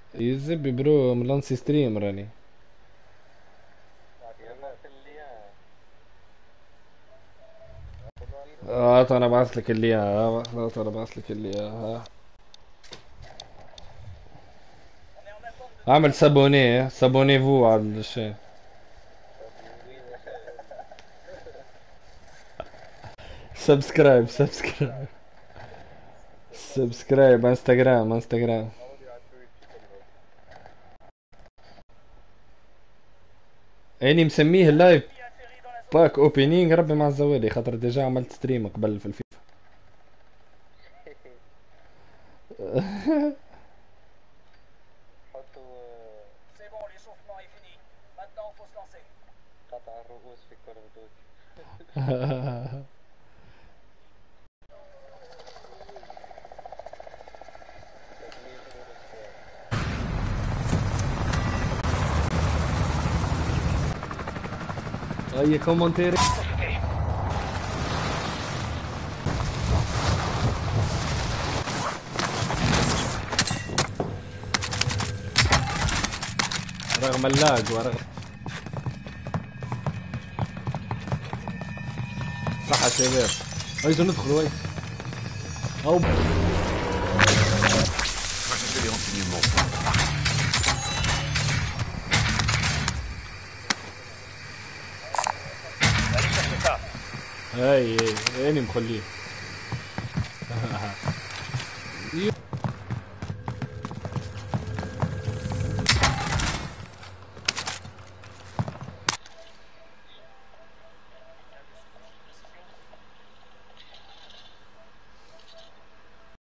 يزبي برو ملانسي ستريم راني. يلا خليها. اه انا بعث لك اللي اياها، خلاص انا بعث لك اللي اياها. اعمل سابونيه سابوني فو على الشيء. سبسكرايب سبسكرايب سبسكرايب انستغرام انستغرام. اني مسميه اللايف باك اوبننج، ربي مع الزوالي خاطر ديجا عملت ستريم قبل في الفيفا. حطوا قطع الرؤوس في كول اوف دوتي. تدمير طول السكواد. اي كومنتيري. رغم اللاج ورغم صح يا شباب. ايزو ندخل وي او Recherchez les renseignements. هاي اني مخليه.